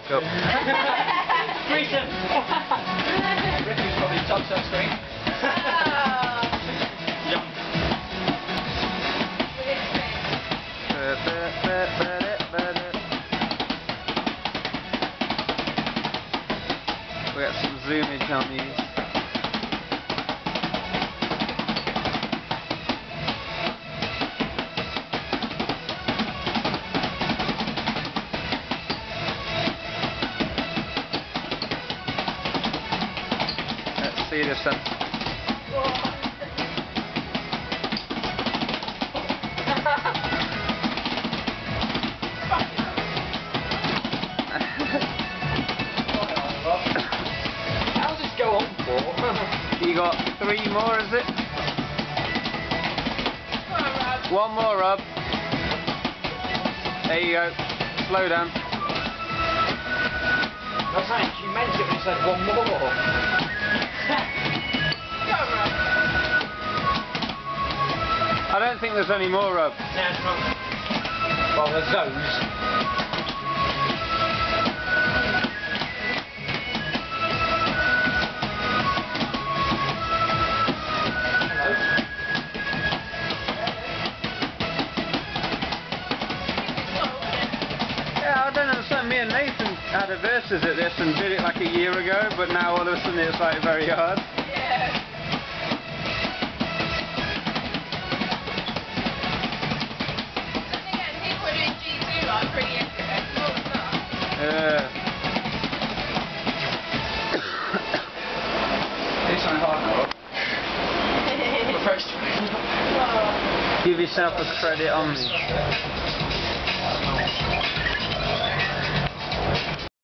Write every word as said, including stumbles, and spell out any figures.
Go. Freedom! Ricky's probably top set screen. Jump. We got some zoomage on these. Let's see this one. How's this go on for? You got three more, is it? One more, Rob. There you go. Slow down. I think you meant it when you said one more. I don't think there's any more, Rob. No, it's not. Well, there's those. Yeah, I don't understand. Me and Nathan had a versus at this and did it like a year ago, but now all of a sudden it's like very hard. Yeah. Then again, people were doing G two like three years ago. Yeah. It's on hard now. The first one. Give yourself a credit on me.